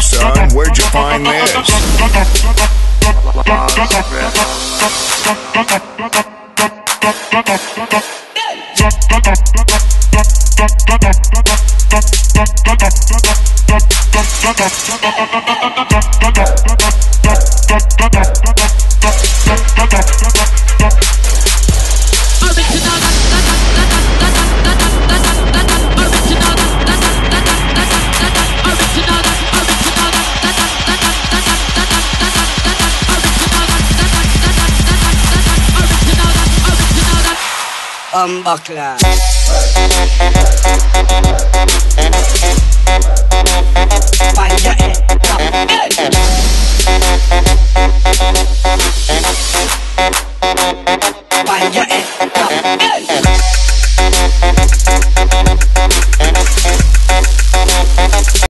son, where'd you find this? Buckler. Find your head, drop it. Find your head, drop